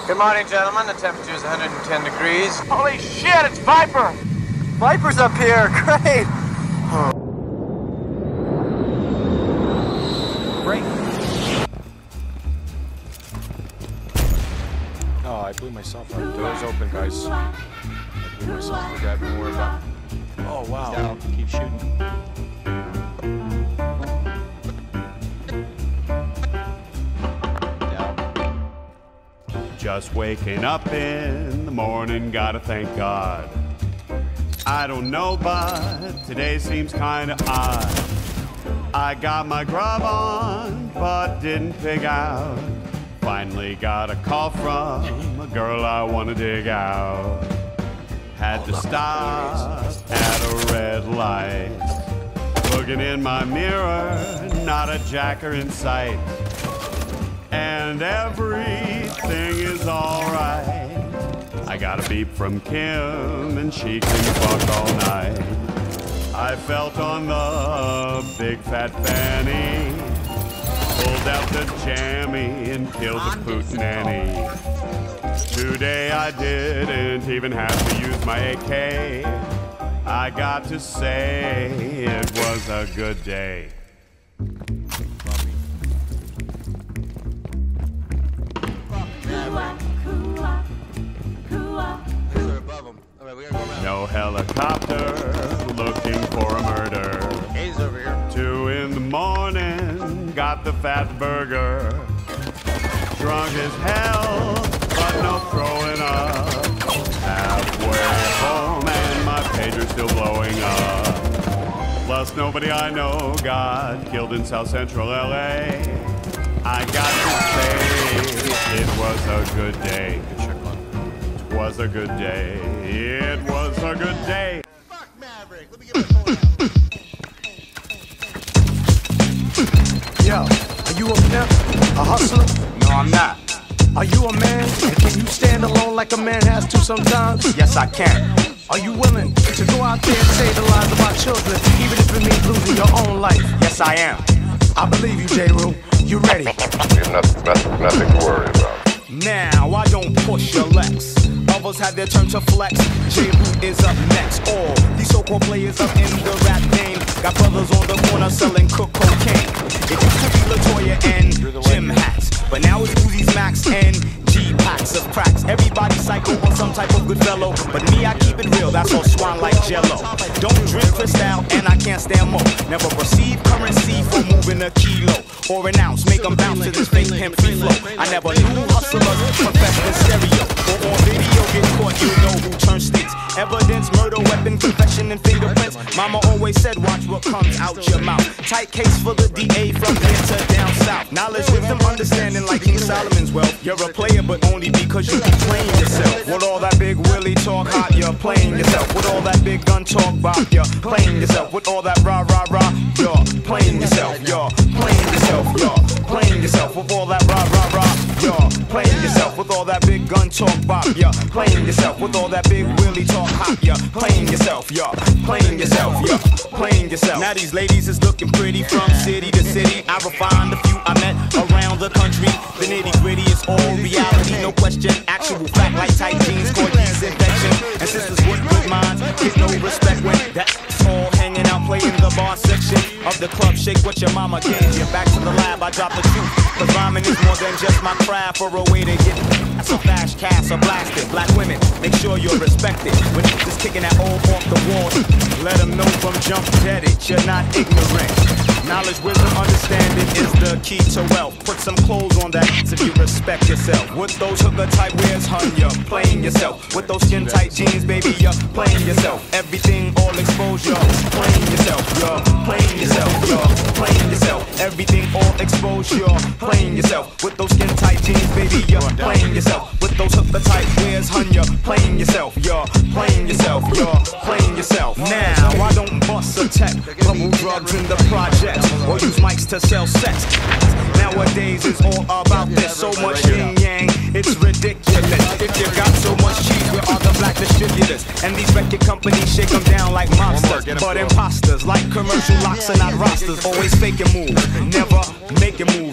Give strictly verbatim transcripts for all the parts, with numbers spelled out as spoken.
Good morning, gentlemen. The temperature is one hundred ten degrees. Holy shit, it's Viper! Viper's up here, great! Oh. Break. Oh, I blew myself out. Doors open, guys. I blew myself to death. Don't worry about it. Oh, wow. Down. Keep shooting. Just waking up in the morning, gotta thank God. I don't know, but today seems kinda odd. I got my grub on, but didn't pig out. Finally got a call from a girl I wanna dig out. Had to stop at a red light. Looking in my mirror, not a jacker in sight. And everything is alright. I got a beep from Kim and she can fuck all night. I felt on the big fat fanny, pulled out the jammy and killed the pootenanny. Today I didn't even have to use my A K. I got to say it was a good day. No helicopter looking for a murder. He's over here. Two in the morning, got the fat burger. Drunk as hell, but no throwing up. Halfway home and my pager's still blowing up. Plus nobody I know got killed in South Central L A. I got to say it was a good day. It was a good day. It was a good day. Fuck Maverick. Let me get my phone out. Yo, are you a pimp? A hustler? No, I'm not. Are you a man? And can you stand alone like a man has to sometimes? Yes, I can. Are you willing to go out there and save the lives of our children, even if it means losing your own life? Yes, I am. I believe you, J-Rue. You ready? There's nothing, nothing, nothing to worry about. Now, I don't push your Lex. Others have their turn to flex. J-Rue is up next. All these so-called players up in the rap game got brothers on the corner selling cook cocaine. It used to be LaToya and Jim Hats, but now it's Uzi's Max and G-packs of cracks. Everybody psycho on some type of good fellow, but me, I keep it real, that's all swan like Jello. Don't drink Cristal and I can't stand more. Never receive currency for moving a kilo or an ounce. Make them bounce to this fake pimp free flow. I never knew hustlers professed in stereo or on video get caught, you know who turns states. Evidence, murder, weapon, confession, and fingerprints. Mama always said, watch what comes out your mouth. Tight case for the D A from here to down south. Knowledge, wisdom, understanding like King Solomon's wealth. You're a player, but only because you be playing yourself. With all that big willy talk hot, you're playing yourself. With all that big gun talk bop, you're playing yourself. With all that rah rah rah, you're playing yourself. You're playing yourself. You're playing yourself. With all that rah rah rah, you're playing yourself. With all that big gun talk bop, you're playing yourself. With all that big willy talk hot, you're playing yourself. You're playing yourself. You're playing yourself. Now these ladies is looking pretty from city to city. I refined a few I met around the country. The nitty gritty is all reality, no question. Actual fact like tight jeans, gorgeous infection. And sisters with good minds get no respect when that's all hanging out, playing the bar section of the club. Shake what your mama gave you. Back to the lab, I drop the truth. Cause rhyming is more than just my craft, for a way to get that's a flash cast or blasted. Black women, make sure you're respected. When just kicking that old off the wall, let them know from jump dead it, you're not ignorant. Knowledge, wisdom, understanding is the key to wealth. Put some clothes on that so you respect yourself. With those hooker type wears, hun, you're playing yourself. With those skin tight jeans, baby, you're playing yourself. Everything all exposed, you're playing yourself. You're playing yourself. You're playing yourself. Everything all exposed, you're playing yourself. With those skin tight jeans, baby, you're playing yourself. With those hooker type wears, hun, you're playing yourself. You're playing yourself. You're playing yourself. Now I don't bust a tech, bubble drugs in the project, or use mics to sell sex. Nowadays it's all about this. So much yin yang, it's ridiculous. If you got so much cheese, where are the black distributors? And these record companies shake them down like monsters. But imposters, like commercial locks are not rosters. Always faking moves, never making moves.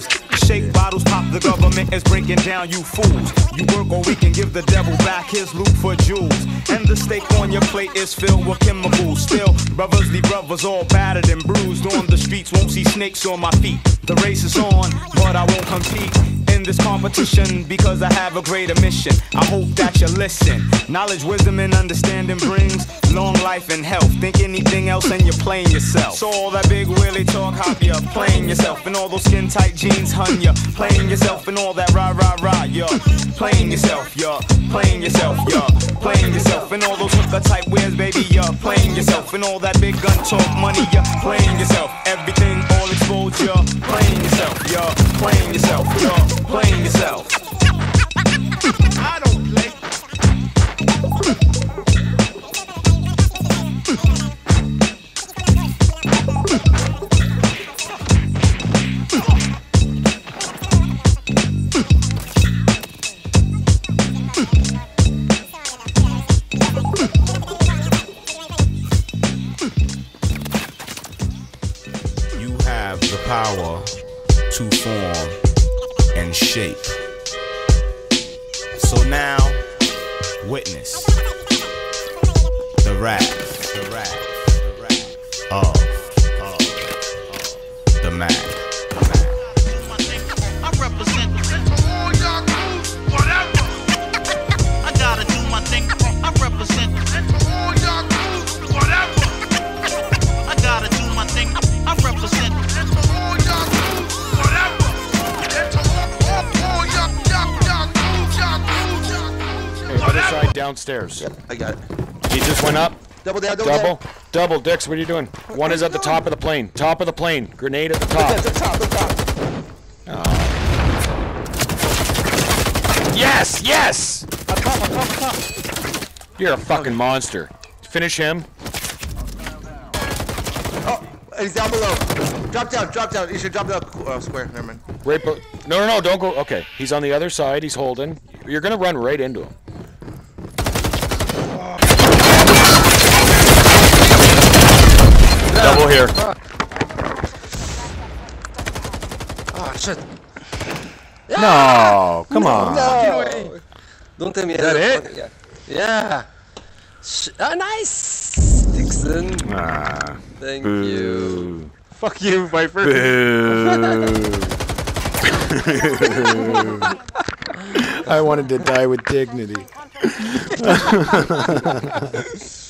shake bottles pop, the government is breaking down you fools. You work or we can give the devil back his loot for jewels. And the steak on your plate is filled with chemicals. Still, brothers leave brothers all battered and bruised. On the streets, won't see snakes on my feet. The race is on, but I won't compete in this competition because I have a greater mission. I hope that you listen. Knowledge, wisdom, and understanding brings long life and health. Think anything else and you're playing yourself. So all that big willy talk, hop, you're playing yourself. And all those skin tight jeans, hun, you're playing yourself. And all that rah rah rah, you're playing yourself, you're playing yourself, you're playing yourself. And all those hooker type wears, baby, you're playing yourself. And all that big gun talk money, you're playing yourself. Everything all exposed, you're playing yourself, you're playing yourself, you're playing yourself. I don't play. You have the power to form and shape. So now, witness the wrath, the wrath, the wrath of, of, of the man. I represent all y'all crews, whatever. I gotta do my thing. I represent all y'all crews, whatever. I gotta do my thing. I represent all y'all crews, whatever. Hey, other side downstairs. Yep, I got it. He just went up. Double down, double Double. down. Double. Dix, what are you doing? One is at the top of the plane. Top of the plane. Grenade at the top. At the top, the top. Yes! Yes! Up top, up top, up top. You're a fucking monster. Finish him. Oh, he's down below. Drop down, drop down. You should drop down. Oh, square. Never mind. Right, but no, no, no, don't go. Okay, he's on the other side. He's holding. You're gonna run right into him. Double here. Oh, shit. No, come on. No. Don't tell me. Is that it? Yeah. Yeah. Sh ah, nice. Dixon. Ah, Thank boo. you. Fuck you, Viper. Boo. I wanted to die with dignity.